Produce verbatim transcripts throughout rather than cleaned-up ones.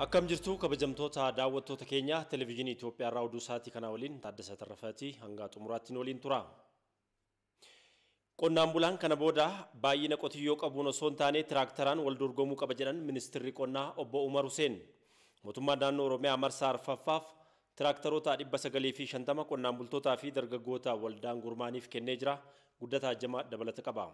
Akkam jirtu kabajamtoota daawwattoota keenya televezyiinii Itoophiyaa irraa oduu sa'aatii kana waliin Taaddasaa Tarrafaati hanga xumuraatti waliin tura. Qonnaan bulaan kana booda baay'ina qotiyyoo qabuun osoo hin taane tiraaktaraan wal dorgomuu qaba jedhan ministeerri qonnaa obbo Umar Hussein. Mootummaan naannoo Oromiyaa marsaa arfaffaaf tiraaktaroota dhibba sagalii fi shantama qonnaan bultootaa fi dargaggoota waldaan gurmaaniif kennee jira. Guddataa Jamaa dabalata qaba.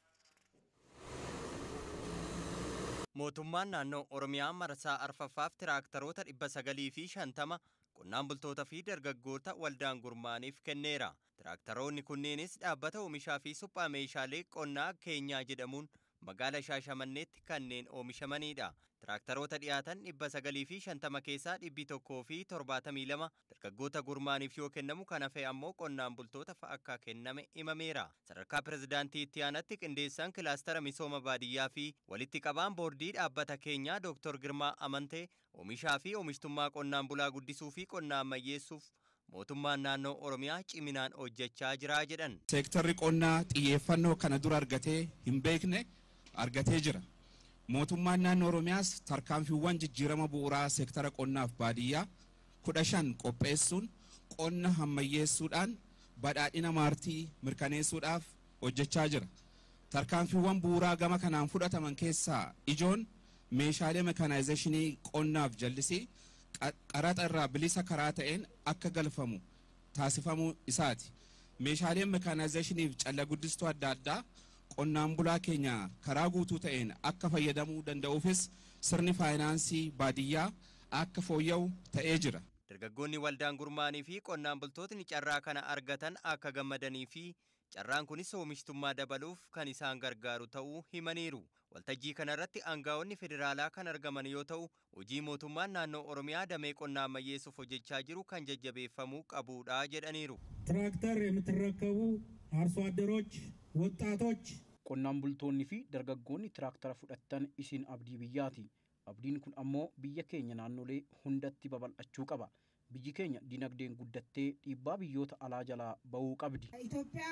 Mootummaan naannoo Oromiyaa marsaa arfaffaaf tiraaktaroota dhibba sagalii fi shantama qonnaan bultoota fi dargaggoota waldaan gurmaaniif kenneera. Tiraaktaroonni kunneenis dhaabbata oomishaa fi suphaa meeshaalee qonnaa keenyaa jedhamuun magaala Shaashamanneetti kanneen oomishamanidha. Tiraaktaroota dhiyaatan dhibba sagalii fi shantama keessaa dhibbi tokkoo fi torbaatamii lama dargaggoota gurmaaniif yoo kennamu kan hafe ammoo qonnaan bultoota fa'a akka kenname himameera. Sadarkaa pirezidaantii itti aanatti qindeessaan kilaastara misooma baadiyyaa fi walitti qabaan boordii dhaabbata keenyaa Dooktor Girmaa Amantee oomishaa fi oomishtummaa qonnaan bulaa guddisuu fi qonnaa ammayyeessuuf mootummaan naannoo Oromiyaa ciminaan hojjechaa jira jedhan. Seektarri qonnaa xiyyeeffannoo kana dura argatee hin beekne argatee jira. Mootummaan naannoo Oromiyaas tarkaanfiiwwan jijjiirama bu'uuraa seektara qonnaaf baadiyyaa kudha shan qopheessuun qonna ammayyeessuudhaan badhaadhina maartii mirkaneessuudhaaf hojjechaa jira. Tarkaanfiiwwan bu'uuraa gama kanaan fudhataman keessaa ijoon meeshaalee mekanaayizeeshinii qonnaaf jallisii qaraxa irraa bilisa karaa ta'een akka galfamu taasifamuu isaati. Meeshaaleen mekanaayizeeshiniif calla guddistuu adda addaa qonnaan bulaa keenya karaa guutuu ta'een akka fayyadamuu danda'uufis sirni faayinaansii baadiyyaa akka fooyya'u ta'ee jira. Dargaggoonni waldaan gurmaanii fi qonnaan bultootni carraa kana argatan akka gammadanii fi carraan kunis oomishtummaa dabaluuf kan isaan gargaaru ta'uu himaniiru. Waltajjii kanarratti aangaa'onni federaalaa kan argaman yoo ta'u, hojii mootummaan naannoo Oromiyaa damee qonnaa ammayyeessuuf hojjechaa jiru kan jajjabeeffamuu qabuudha jedhaniiru. ትራክተር የምትረከቡ አርሶ አደሮች ወጣቶች qonnaan bultoonni fi dargaggoonni tiraaktara fudhattan isin abdii biyyaati. Abdiin kun ammoo biyya keenya naannolee hundatti babal'achuu qaba. Biyyi keenya dinagdeen guddattee dhiibbaa biyyoota alaa jalaa ba'uu qabdi. ኢትዮጵያ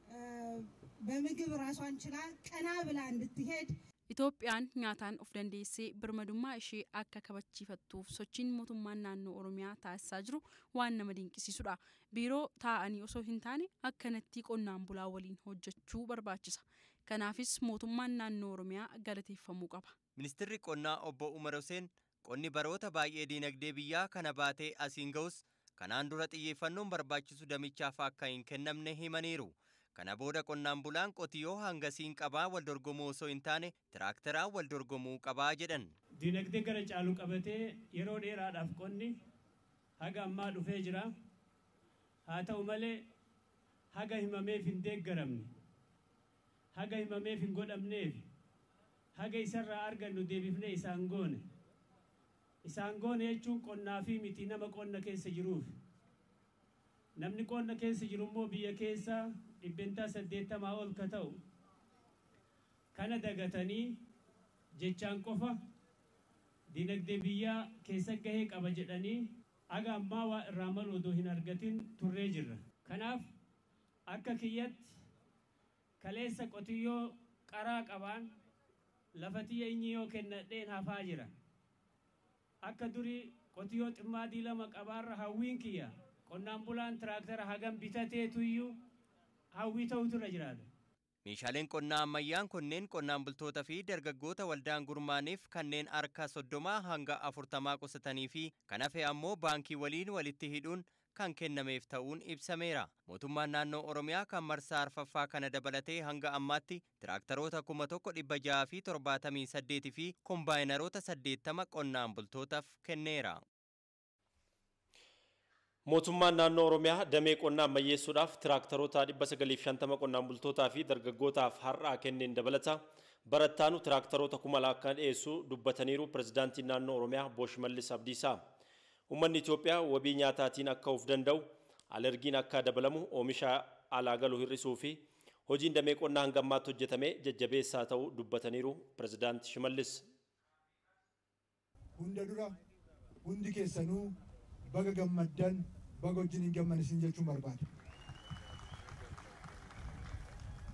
በምግብ ራሷን ችላ ቀና ብላ እንድትሄድ Itoophiyaan nyaataan of dandeessee birmadummaa ishee akka kabachiifattuuf sochiin mootummaan naannoo Oromiyaa taasisaa jiru waan nama dinqisiisudha. Biiroo taa'anii osoo hin taane akkanatti qonnaan bulaa waliin hojjechuu barbaachisa. Kanaafis mootummaan naannoo Oromiyaa galateeffamuu qaba. Ministeerri qonnaa obbo Umar Hussein qonni baroota baay'ee dinagdee biyyaa kana baatee asiin ga'us kanaan dura xiyyeeffannoon barbaachisu damichaaf akka hin kennamne himaniiru. Kana booda qonnaan bulaan qotiyyoo hangasiin qabaa wal dorgomuu osoo hin taane tiraaktaraan wal dorgomuu qabaa jedhan. Dinagdee gara caalu qabatee yeroo dheeraadhaaf qonni haga ammaa dhufee jira. Haa ta'u malee haga himameef hin deeggaramne, haga himameef hin godhamneef, haga isarraa argannu deebifnee isaan goone. Isaan goone jechuun qonnaa fi miti nama qonna keessa jiruuf. Namni qonna keessa jiru immoo biyya keessa dhibbentaa saddeettamaa ol ka ta'u kana dagatanii jechaan qofa dinagdee biyyaa keessa gahee qaba jedhanii haga ammaa waa irraa malu odoo hin argatin turree jirra. Kanaaf akka kiyyatti kaleessa qotiyyoo qaraa qabaan lafatiyya inni yoo kennadheen hafaa jira. Akka durii qotiyyoo ximmaadii lama qabaarra hawwiin kiyya qonnaan bulaan tiraaktara hagam bitateetu iyyuu hawwii ta'utu irra jiraata. Meeshaaleen qonnaa ammayyaan kunneen qonnaan bultoota fi dargaggoota waldaan gurmaaniif kanneen harka soddomaa hanga afurtamaa qusatanii fi kan hafe ammoo baankii waliin walitti hidhuun kan kennameef ta'uun ibsameera. Mootummaan naannoo Oromiyaa kan marsaa arfaffaa kana dabalatee hanga ammaatti tiraaktaroota kuma tokko dhibba jaha fi torbaatamii saddeetii fi kombaayinaroota saddeettama qonnaan bultootaaf kenneera. Mootummaan naannoo Oromiyaa damee qonnaa ammayyeessuudhaaf tiraaktaroota dhibba sagalii fi shantama qonnaan bultootaa fi dargaggootaaf har'aa kenneen dabalata. Barattaanu tiraaktaroota kuma lakkaan dhiyeessuu dubbataniiru pirezidaantiin naannoo Oromiyaa Obbo Shimallis Abdiisaa. Uummanni Itoophiyaa wabii nyaataatiin akka of danda'u, alergiin akka dabalamu, oomisha alaa galu hir'isuu fi hojiin damee qonnaa hanga ammaatti hojjetamee jajjabeessaa ta'uu dubbataniiru pirezidaanti Shimallis. Hunda dura hundi keessanuu baga gammaddan baga wajjin hin gamman isin jechuun barbaada.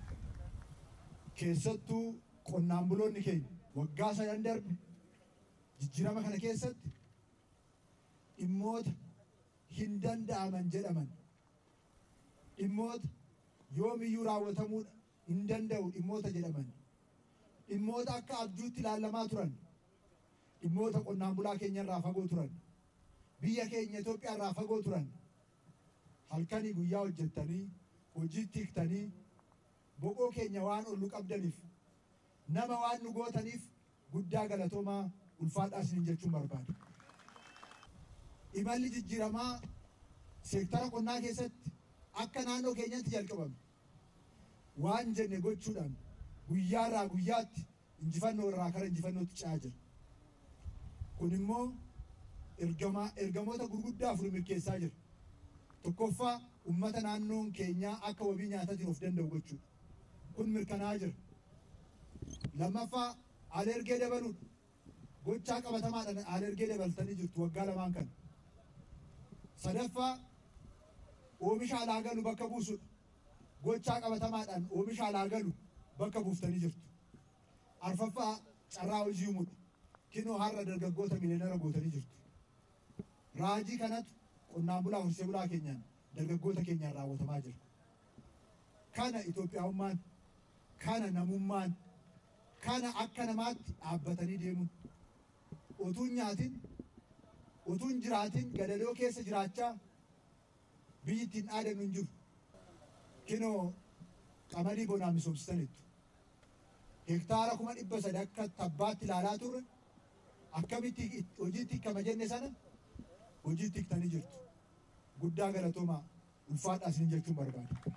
Keessattuu qonnaan buloonni keenya waggaa sadan darbe jijjiirama kana keessatti dhimmoota hin danda'aman jedhaman dhimmoota yoomiyyuu raawwatamuu hin danda'u dhimmoota jedhaman dhimmoota akka abjuutti ilaalamaa turan dhimmoota qonnaan bulaa keenya irraa fagoo turan biyya keenya Itoophiyaa irraa fagoo turan halkanii guyyaa hojjettanii hojiitti hiiktanii boqoo keenya waan ollu qabdaniif nama waan nu gootaniif guddaa galatoomaa ulfaadhaa isiniin jechuun barbaada. Imalli jijjiiramaa seektara qonnaa keessatti akka naannoo keenyatti jalqabame waan jenne gochuudhaan guyyaa irraa guyyaatti injifannoo irraa kara injifannootti ce'aa jira. Kun immoo ergamoota gurguddaa afur milkeessaa jira. Tokkoffaa uummata naannoon keenyaa akka wabii nyaataatiin of danda'u gochuudha. Kun mirkanaa'aa jira. Lammaffaa alergee dabaluudha. Gochaa qabatamaadhaan alergee dabaltanii jirtu waggaa lamaan kana. Sadaffaa oomisha alaa galu bakka buusuudha. Gochaa qabatamaadhaan oomisha alaa galu bakka buuftanii jirtu. Arfaffaa carraa hojii uumuudha. Kinoo har'a dargaggoota miliyoonara gootanii jirtu. Raajii kanatu qonnaan bulaa horsee bulaa keenyaan dargaggoota keenyaan raawwatamaa jira. Kana Itoophiyaawummaan, kana namummaan, kana akka namaatti dhaabbatanii deemuun utuun nyaatin, utuun jiraatin gadadoo keessa jiraachaa biyyi ittiin dhaadannu hin jiru. Kinoo qamadii bonaa misoomsitaniittu. Hektaara kuma dhibba sadi akka tabbaatti ilaalaa turre akkamitti hojiitti hiikama jenne sana hojiitti hiiktanii jirtu. Guddaa galatoomaa ulfaadhaa isiniin jechuun barbaada.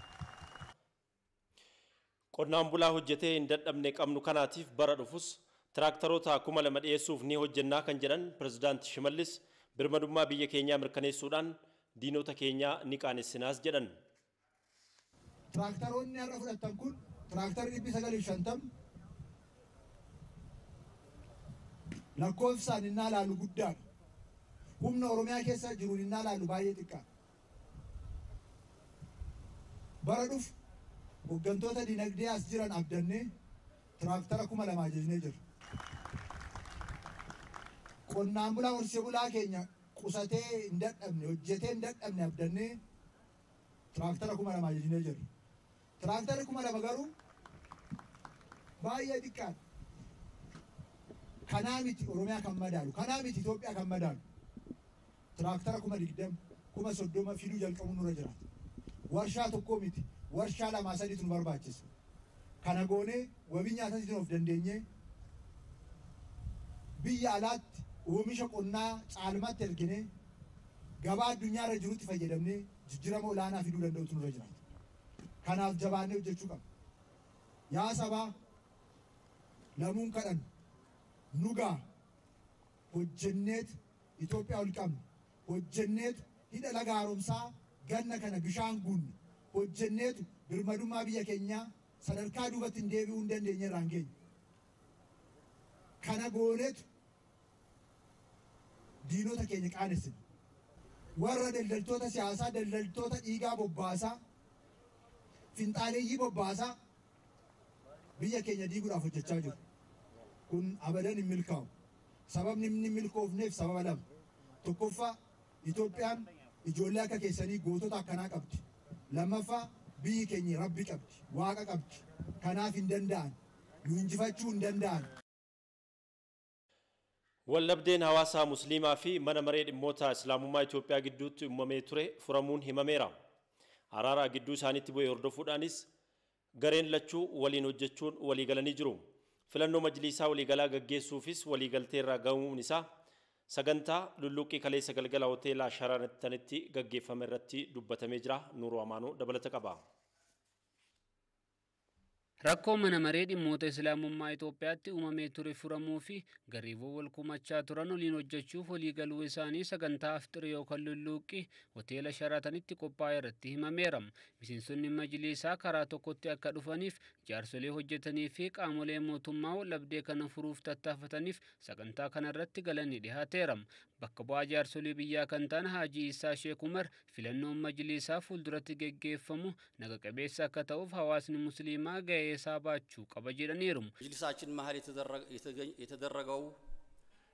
Qonnaan bulaa hojjetee hin dadhabne qabnu kanaatiif bara dhufus tiraaktaroota kuma lama dhiyeessuuf ni hojjennaa kan jedhan Pirezidaanti Shimallis birmadummaa biyya keenyaa mirkaneessuudhaan diinota keenyaa ni qaanessinaas jedhan. Tiraaktaroonni har'a fudhattan kun tiraaktarri dhibbi sagalii shantam lakkoofsaan innaa laalu guddaadha. Humna Oromiyaa keessa jiruun innaa laalu baay'ee xiqqaa. Bara dhufu hooggantoota dinagdee as jiran abdannee tiraaktara kuma lama ajajnee jirra. Qonnaan bulaa horsee bulaa keenya qusatee hin dadhabne hojjetee hin dadhabne abdannee tiraaktara kuma lama ajajnee jirra. Tiraaktarri kuma lama garuu baay'ee xiqqaadha. Kanaa miti Oromiyaa kan madaalu, kanaa miti Itoophiyaa kan madaalu. Tiraaktara kuma digdama, kuma soddoma fiduu jalqabuun nurra jiraata. Warshaa tokkoo miti, warshaa lamaa sadiitu nu barbaachisa. Kana goonee wabii nyaataatiin of dandeenyee biyya alaatti oomisha qonnaa caalmatti erginee gabaa addunyaa irra jirutti fayyadamnee jijjiirama olaanaa fiduu danda'utu nurra jiraata. Kanaaf jabaannee hojjechuu qabna. Yaa sabaa lamuun kadhan nugaa hojjenneet Itoophiyaa ol qabna. Hojjenneetu hidha laga haaromsaa ganna kana bishaan guunne. Hojjenneetu birmadummaa biyya keenyaa sadarkaa duubatti hin deebi'uu hin dandeenye irraan geenya. Kana gooneetu diinota keenya qaanessina. Warra daldaltoota siyaasaa, daldaltoota dhiigaa bobbaasaa, finxaaleeyyii bobbaasaa biyya keenya diiguudhaaf hojjechaa jiru. Kun abadan hin milkaa'u. Sababni inni hin milkoofneef sababa lama. Tokkoffaa Itoophiyaan ijoollee akka keessanii gootota akkanaa qabdi. Lammaffaa biyyi keenya rabbi qabdi, waaqa qabdi. Kanaaf hin danda'an, nu injifachuu hin danda'an. Wallabdeen hawaasaa Musliimaa fi mana maree dhimmoota Islaamummaa Itoophiyaa gidduutti uumamee ture furamuun himameera. Araara gidduu isaaniitti bu'ee hordofuudhaanis gareen lachuu waliin hojjechuun walii galanii jiru. Filannoo majlisaa waliigalaa gaggeessuufis waliigaltee irraa ga'uun isaa sagantaa lulluqqii kaleessa galgala hoteela Sharaanitti gaggeeffame irratti dubbatamee jira. Nuuruu Amaanoo dabalata qaba. Rakkoo mana maree dhimmoota Islaamummaa Itoophiyaatti uumamee ture furamuu fi gareewwan wal kumachaa turan waliin hojjechuuf waliigaluu isaanii sagantaa afxirii yookaan lulluqqii hoteela Sharaatanitti qophaa'e irratti himameera. Miseensonni majlisaa karaa tokkotti akka dhufaniif jaarsolee hojjetanii fi qaamolee mootummaa wallabdee kana furuuf tattaafataniif sagantaa kana irratti galanii dhihaateera. Bakka bu'aa jaarsolee biyyaa kan ta'an Haajii Isaa Sheek Umar filannoon majlisaa fuulduratti geggeeffamu naga qabeessa akka ta'uuf hawaasni musliimaa ga'ee isaa baachuu qaba jedhaniiru. መጅሊሳችን መሀል የተደረገው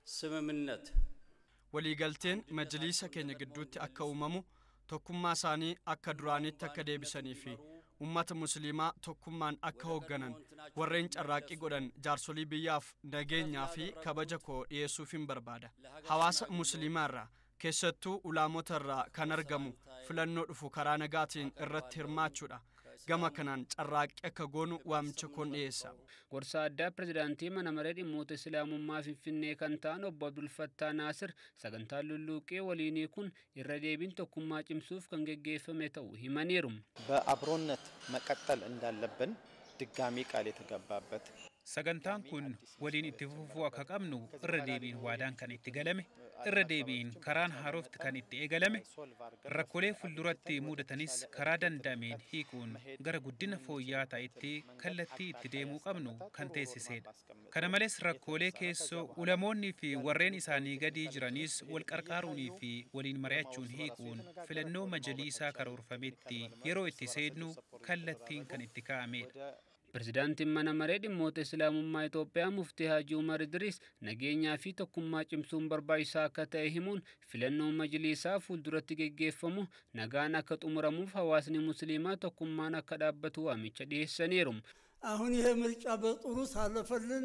ስምምነት waliigalteen majliisa keenya gidduutti akka uumamu tokkummaa isaanii akka duraanitti akka deebisanii fi ummata musliimaa tokkummaan akka hoogganan warreen carraaqqii godhan jaarsolii biyyaaf nageenyaa fi kabaja koo dhiyeessuufin barbaada. Hawaasa musliimaarraa keessattuu ulaamotarraa kan argamu filannoo dhufu karaa nagaatiin irratti hirmaachuudha. Gama kanaan carraaqqii akka goonu waamicha koon dhiyeessa. Gorsa addaa pirezidaantii mana maree dhimmoota islaamummaa Finfinnee kan ta'an obbo Abdul Fattah Naasir sagantaan lulluuqee waliinii kun irra deebiin tokkummaa cimsuuf kan geggeeffame ta'uu himaniiru. በአብሮነት መቀጠል እንዳለብን ድጋሚ ቃል የተገባበት sagantaan kun waliin itti fufuu akka qabnu irra deebiin waadaan kan itti galame irra deebiin karaan haarofti kan itti eegalame rakkoolee fuulduratti mudatanis karaa danda'ameen hiikuun gara guddina fooyya'aa ta'etti kallattii itti deemuu qabnu kan teessisedha. Kana malees rakkoolee keessoo ulamoonni fi warreen isaanii gadi jiranis wal qarqaaruunii fi waliin mari'achuun hiikuun filannoo majliisaa karoorfametti yeroo itti seennu kallattiin kan itti kaa'amedha. Pirezidaantiin mana maree dhimmoota islaamummaa Itoophiyaa Muftii Haji Umar Idris nageenyaa fi tokkummaa cimsuun barbaachisaa akka ta'e himuun filannoon majliisaa fuulduratti geggeeffamu nagaan akka xumuramuuf hawaasni musliimaa tokkummaan akka dhaabbatu waamicha dhiyeessaniiru. አሁን ይሄ ምርጫ በጥሩ ሳለፈልን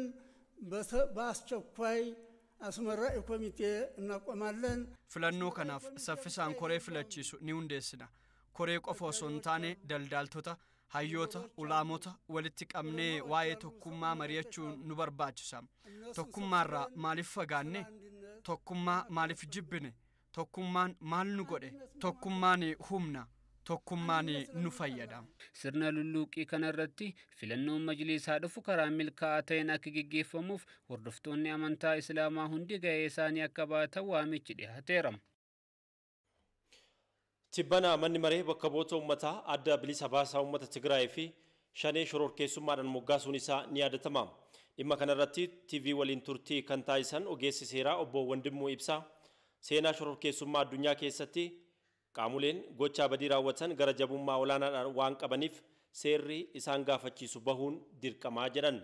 በአስቸኳይ አስመራጭ ኮሚቴ እናቆማለን። filannoo kanaaf saffisaan koree filachiisu ni hundeessina. Koree qofa osoo hin taane daldaaltota hayyoota ulaamota walitti qabnee waa'ee tokkummaa mari'achuun nu barbaachisa. Tokkummaarraa maaliif fagaanne? Tokkummaa maaliif jibbine? Tokkummaan maal nu godhe? Tokkummaan humna. Tokkummaan nu fayyada. Sirna lulluuqii kanarratti filannoon majliisaa dhufu karaa milkaa'aa ta'een akka geggeeffamuuf hordoftoonni amantaa islaamaa hundi gahee isaanii akka baatan waamichi dhiyaateera. Tibbana manni maree bakka bu'oota uummataa adda bilisa baasaa uummata Tigraay fi shanee shororkeessummaadhaan moggaasuun isaa ni yaadatama. Dhimma kanarratti T V waliin turtii kan taasisan ogeessi seeraa obbo Wandimmoo Ibsaa seenaa shororkeessummaa addunyaa keessatti qaamoleen gochaa badii raawwatan gara jabummaa olaanaadhaan waan qabaniif seerri isaan gaafachiisu bahuun dirqamaa jedhan.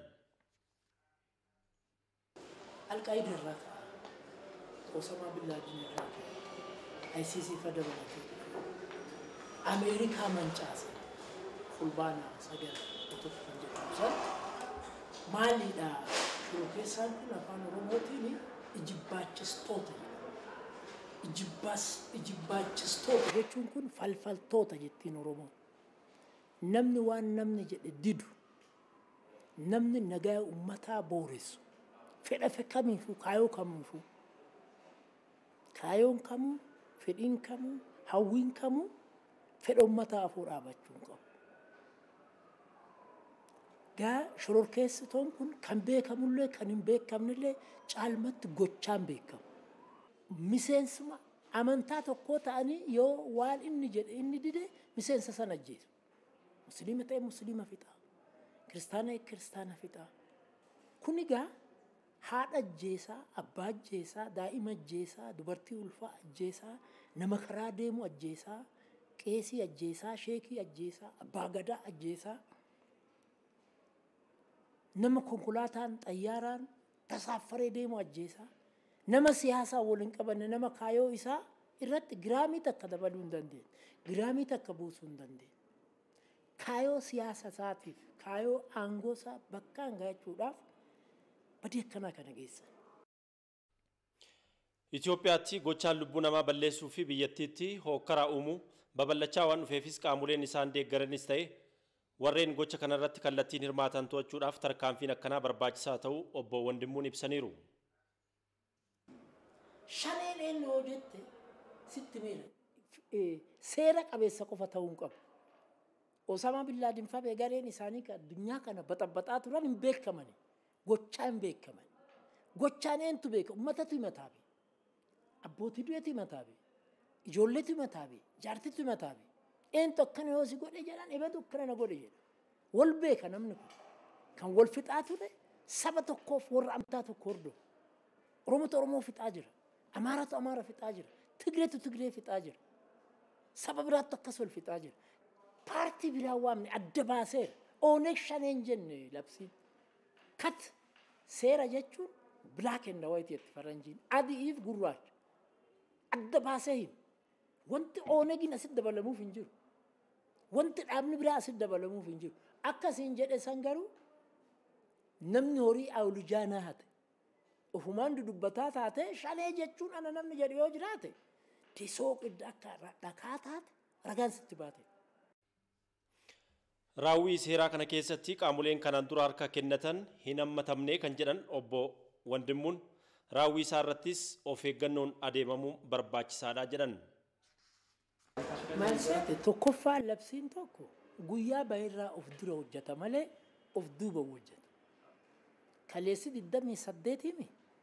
Al-Qaeda irraa Osama bin Laden irraa I C C federaalaa Amerika mancaase fulbaana sagal tokko kan jedhamu san maalidha shororkeessaan kun afaan oromootiin ijibaachistoota ijibbaas ijibaachistoota jechuun kun falfaltoota jettiin oromoon namni waan namni jedhe didu namni nagaa ummataa booressu fedha kamiifuu kaayoo kamiifuu kaayoon kamuu fedhiin kamuu hawwiin kamuu fedha ummataa afur dhaabachuun qabu. Gaa shororkeessitoon kun kan beekamullee kan hin beekamnellee caalmatti gochaan beekamu. Miseensuma amantaa tokkoo ta'anii yoo waan inni jedhe inni dide miseensa sana ajjeesu. Musliima ta'e musliima fixaa. Kiristaana ta'e kiristaana fixaa. Kun egaa haadha ajjeesaa, abbaa ajjeesaa, daa'ima ajjeesaa, dubartii ulfaa ajjeesaa, nama karaa deemu ajjeesaa, qeesii ajjeesaa, sheekii ajjeesaa, abbaa gadaa ajjeesaa, nama konkolaataan xayyaaraan tasaaffaree deemu ajjeesaa, nama siyaasaa waliin qabanne nama kaayoo isaa irratti giraamii takka dabaluu hin dandeenye, giraamii takka buusuu hin dandeenye. Kaayoo siyaasa isaatiif, kaayoo aangoo isaa bakkaan gahachuudhaaf badii akkanaa kana geessan. Itoophiyaatti gochaan lubbuu namaa balleessuu fi biyyattiitti hookkaraa uumuu babal'achaa waan dhufeefis qaamoleen isaan deeggaranis ta'e warreen gocha kanarratti kallattiin hirmaatan to'achuudhaaf tarkaanfiin akkanaa barbaachisaa ta'uu obbo Wandimmuun ibsaniiru. Shaneen eenyu yoo jette sitti miira seera qabeessa qofa ta'uu hin qabu. Osama bin Laden fa'aa gareen isaanii addunyaa kana baxabbaxaa turan hin beekamani. Gochaa hin beekaman. Gochaan eentu beeka uummatatu himataa be. Abbootii du'eetu himataa be. Ijoolleetu himataa be. Jaartitu himataa be. Eentu akkana yoo si godhe jedhan eebatu akkana na godhe jedha. Wal beeka namni kun. Kan wal fixaa ture saba tokkoof warra amantaa tokko hordofu. Oromotu Oromoo fixaa jira. Amaaratu Amaara fixaa jira. Tigreetu Tigree fixaa jira. Saba biraattu akkas wal fixaa jira. Paartii biraa waamne adda baaseera. Oneeg shaneen jenne labsiin. Kat seera jechuun black and white yetti faranjiin adiif gurraacha adda baasee hin wanti oonegin asit dabalamuuf hin jiru wanti dhaabni biraa asit dabalamuuf hin jiru akkasiin jedhe san garuu namni horii awlujaanaa hate ufumaan dudubbataa taate shalee jechuun ana namni jedhu yoo jiraate tisoo qidda akka dhakaa taate ragaan sitti baate. Raawwii seeraa kana keessatti qaamoleen kanaan dura harka kennatan hin hammatamne kan jedhan obbo Wandimmuun raawwii isaa irrattis of eeggannoon adeemamuu barbaachisaadha jedhan. Maalseete tokkoffaa labsiin tokko guyyaa bahirraa of dura hojjeta malee of duuba hojjeta. Kaleessi digdamii saddeetimi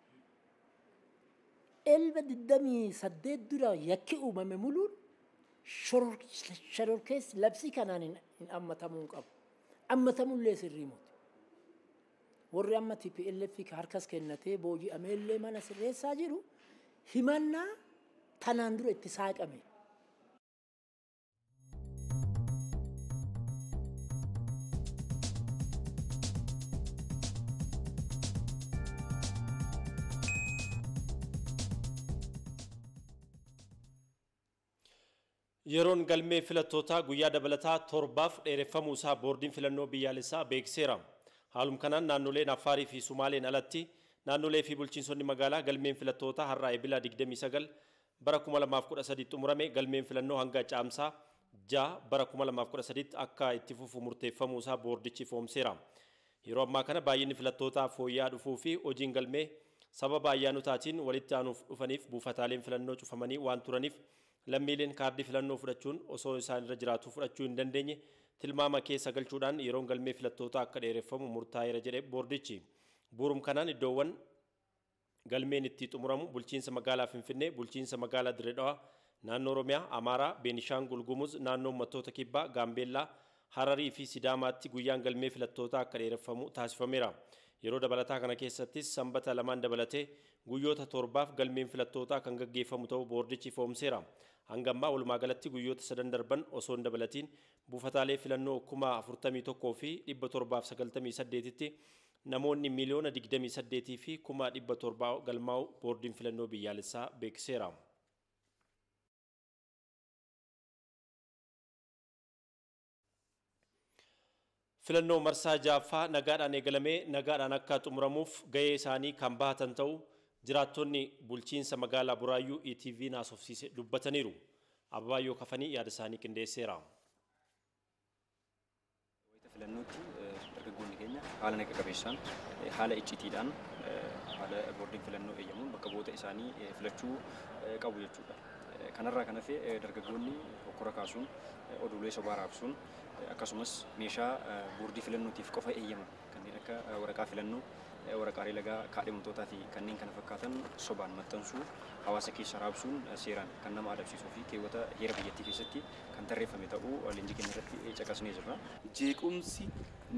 elba digdamii saddeet dura yakki uumame muluun shororkeessi labsii kanaan hin hammatamuu qabu. Hammatamullee sirrii muti. Warri amma T P L F harkas kennatee booji'amee illee mana sirreessaa jiru himannaa tanaan dura itti saaqame. Yeroon galmee filattootaa guyyaa dabalataa torbaaf dheereffamuu isaa boordiin filannoo biyyaalessaa beeksiseera. Haaluma kanaan naannoleen Affaarii fi Sumaaleen alatti naannolee fi bulchiinsonni magaalaa galmeen filattootaa har'aa eebila digdamii sagal bara kuma lamaaf kudha sadii xumurame galmeen filannoo hanga caamsaa ja'a bara kuma lamaaf kudha sadiitti akka itti fufu murteeffamuu isaa boordichi ifoomseera. Yeroo ammaa kana baay'inni filattootaa fooyya'aa dhufuu fi hojiin galmee sababa ayyaanotaatiin walitti aanuuf dhufaniif buufataaleen filannoo cufamanii waan turaniif lammiileen kaardii filannoo fudhachuun osoo isaan irra jiraatu fudhachuu hin dandeenye tilmaama keessa galchuudhaan yeroon galmee filattootaa akka dheereffamu murtaa'eera jedhe boordichi. Bu'uurum kanaan iddoowwan galmeen itti xumuramu bulchiinsa magaalaa Finfinnee, bulchiinsa magaalaa Dirreedhawaa, naannoo Oromiyaa, Amaaraa, Beenishaangul Gumuz, naannoo uummattoota Kibbaa, Gaambeellaa, Hararii fi Sidaamaatti guyyaan galmee filattootaa akka dheereffamu taasifameera. Yeroo dabalataa kana keessattis sanbata lamaan dabalatee guyyoota torbaaf galmeen filattootaa kan gaggeeffamu ta'uu boordichi ifoomseera. Hanga ammaa walumaa galatti guyyoota sadan darban osoo hin dabalatiin buufataalee filannoo kuma afurtamii tokkoo fi dhibba torbaaf sagaltamii saddeetitti namoonni miliyoona digdamii saddeetii fi kuma dhibba torbaa galmaa'u boordiin filannoo biyyaalessaa beeksiseera. Filannoo marsaa ja'affaa nagaadhaan eegalamee nagaadhaan akka xumuramuuf gahee isaanii kan bahatan ta'uu jiraattonni bulchiinsa magaalaa Buraayyuu E T V naasofsiise dubbataniiru. Abaayyoo Kafanii yaada isaanii qindeesseera. Filannootti dargaggoonni keenya haala naga qabeessaan haala iccitiidhaan haala boordiin filannoo eeyyamuun bakka bu'oota isaanii filachuu qabu jechuudha. Kanarraa kan hafe dargaggoonni hokkora kaasuun oduulee sobaa raabsuun akkasumas meeshaa boordii filannootiif qofa eeyyaman kanneen akka waraqaa filannoo waraqaalee lagaa kaadhimamtootaa fi kanneen kana fakkaatan sobaan maxxansuu hawaasa keessa raabsuun seeraan kan nama adabsiisuu fi keewwata heera biyyattii keessatti kan tarreeffame ta'uu leenjii keenya irratti caqasnee jirra. Jeequmsi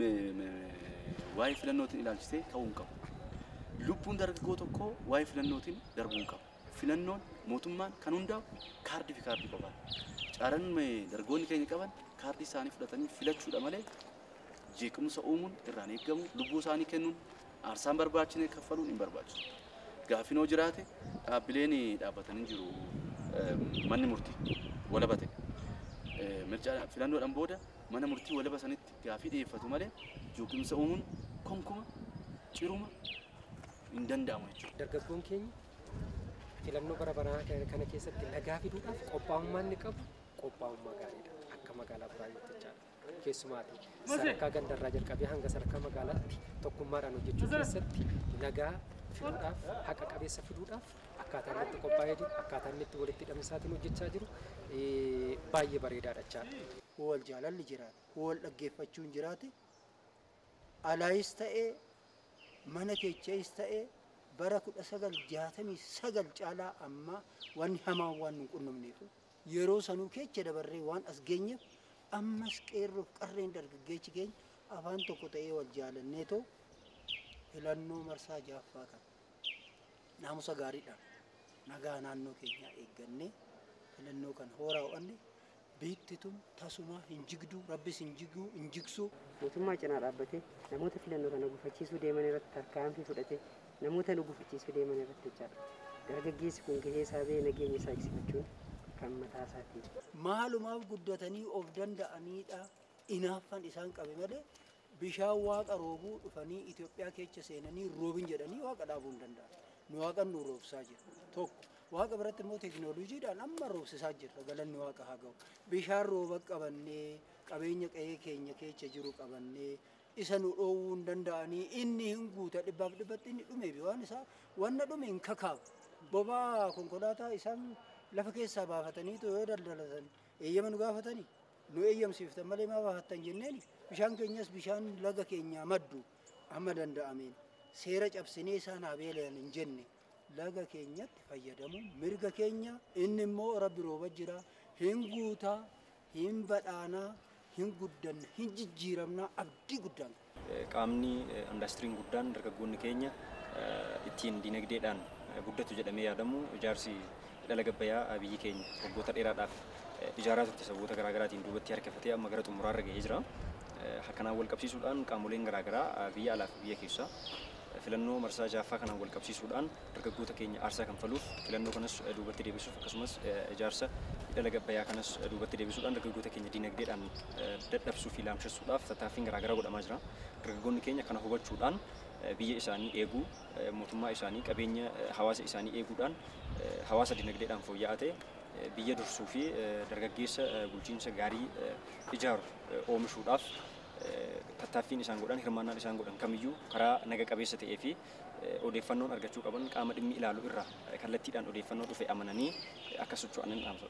waa'ee filannootiin ilaalchisee ta'uu hin qabu. Lubbuun dargaggoo tokkoo waa'ee filannootiin darbuu hin qabu. Filannoon mootummaan kan hundaa'u kaardii fi kaardii qofaadha. Carraan dargaggoonni keenya qaban kaardii isaanii fudhatanii filachuudha malee jeequmsa uumuun irraan eegamu lubbuu isaanii kennuun aarsaan barbaachine kaffaluun hin barbaachisu. Gaaffiin hoo jiraate dhaabbileen dhaabbatanii jiru manni murtii walaba ta'e mirchaa filannoodhaan booda mana murtii walaba sanitti gaaffii dhiyeeffatu malee jeequmsa uumuun konkuma ciruma hin danda'amu jechuudha. Dargaggoon keenya filannoo bara baraa kana keessatti nagaa fiduudhaaf qophaa'ummaa inni qabu qophaa'ummaa gaariidha. Akka magaalaa Buraayyuutti jechaadha. Keessumaati sadarkaa gandarraa jalqabee hanga sadarkaa magaalaatti tokkummaadhaan hojjechuu keessatti nagaa fiduudhaaf haqa qabeessa fiduudhaaf akkaataan itti qophaa'ee jiru akkaataan itti walitti hidhamisaatiin hojjechaa jiru baay'ee bareedaadha jechaadha. Wal jaalalli jiraate, wal dhaggeeffachuun jiraate alaayis ta'ee mana keechayis ta'ee bara kudha sagal jaatamii sagal caalaa amma wanni hamaa waan nu qunnamneefu yeroo sanuu keessa dabarree waan as geenyeef ammas qeerroof qarreen dargaggeessi keenya afaan tokko ta'ee wal jaalannee too filannoo marsaa ja'affaa kan naamusa gaariidhaan nagaa naannoo keenyaa eeggannee filannoo kan hooraa ho'anne biittituun tasuma hin jigduu rabbis hin jiguu hin jigsuu. Mootummaa cinaa dhaabbatee namoota filannoo kana gufachiisuu deeman irratti tarkaanfii fudhatee namoota nu gufachiisuu deeman irratti jechaadha. Dargaggeessi kun gahee isaa ba'ee nageenya isaa eegsifachuun kan mataa isaati. Maalumaaf guddatanii of danda'aniidha inaaffan isaan qabe malee bishaan waaqa roobuu dhufanii Itoophiyaa keessa seenanii roobin jedhanii waaqa dhaabuu hin danda'an. Nu waaqan nu roobsaa jira. Tokko waaqa biratti immoo teekinooloojiidhaan amma roobsisaa jirra galanni waaqa haa ga'u. Bishaan rooba qabannee qabeenya qe'ee keenya keessa jiru qabannee isa nu dhoowwuu hin danda'anii inni hin guuta dhibbaaf dhibbatti inni dhume waan isaa wanna dhume hin kakaabu. Bobaa konkolaataa isaan lafa keessaa baafatanii yoo daldalatan eeyyama nu gaafatanii nu eeyyamsiiftan malee maa baafattan jenneen bishaan keenyas bishaan laga keenyaa maddu amma danda'ameen seera cabsinee isaan haa beelan hin jenne laga keenyatti fayyadamuun mirga keenya inni immoo rabbi rooba jira hin guutaa hin badhaanaa hin guddanna hin jijjiiramnaa abdii guddaan. Qaamni indastiriin guddaan dargaggoonni keenya ittiin dinagdeedhaan guddatu jedhamee yaadamu ijaarsi dhala gabbayyaa biyyi keenya waggoota dheeraadhaaf ijaaraa turte sababoota garaagaraatiin duubatti harkifatee amma gara xumuraarra gahee jira. Kanaan wal qabsiisuudhaan qaamoleen garaagaraa biyya alaa fi biyya keessaa filannoo marsaa jaaffaa kanaan wal qabsiisuudhaan dargaggoota keenya aarsaa kanfaluuf filannoo kanas duubatti deebisuuf akkasumas ijaarsa dhala gabbayyaa kanas duubatti deebisuudhaan dargaggoota keenya dinagdeedhaan dadhabsuu fi laamsessuudhaaf tattaaffiin garaagaraa godhamaa jira. Dargaggoonni keenya kana hubachuudhaan biyya isaanii eeguu mootummaa isaanii qabeenya hawaasa isaanii eeguudhaan hawaasa dinagdeedhaan fooyya'aa ta'e biyya dursuu fi dargaggeessa bulchiinsa gaarii ijaaru oomishuudhaaf tattaaffiin isaan godhan hirmaannaan isaan godhan kamiyyuu karaa naga qabeessa ta'ee fi odeeffannoon argachuu qaban qaama dhimmi ilaalu irraa kallattiidhaan odeeffannoo dhufe amananii akka socho'an dhaamsudha.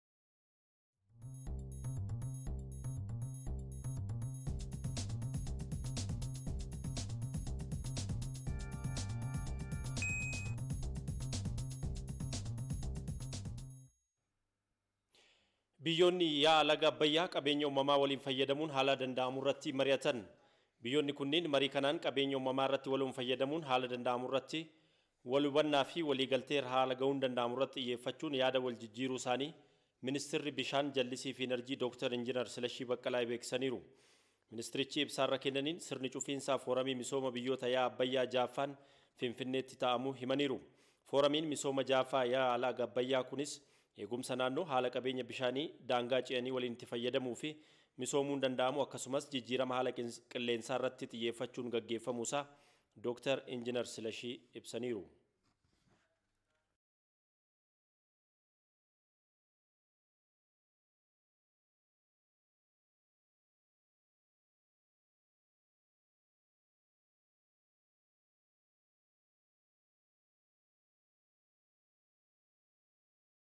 Biyyoonni yaa laga Abbayyaa qabeenya uumamaa waliin fayyadamuun haala danda'amu irratti mari'atan. Biyyoonni kunniin marii kanaan qabeenya uumamaa irratti waliin fayyadamuun haala danda'amu irratti wal hubannaa fi waliigaltee haala ga'uun danda'amu irratti xiyyeeffachuun yaada wal jijjiiruu isaanii Ministeerri Bishaan Jallisii fi Enerjii Dooktar Injiinar Silashii Baqqalaa beeksisaniiru. Ministerichi ibsaarra kennaniin sirni cufiinsaa fooramii misooma biyyoota yaa Abbayyaa jaaffaan Finfinneetti taa'amuu himaniiru. Fooramiin misooma jaaffaa yaa laga Abbayyaa kunis eegumsa naannoo haala qabeenya bishaanii daangaa ce'anii waliin itti fayyadamuu fi misoomuun danda'amu akkasumas jijjiirama haala qilleensaa irratti xiyyeeffachuun gaggeeffamuusaa Dooktar Injiinar Silashii ibsaniiru.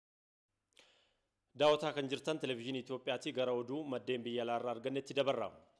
Daawwataa kan jirtan televezyiinii Itoophiyaatti gara oduu maddeen biyya alaarraa argannetti dabarra.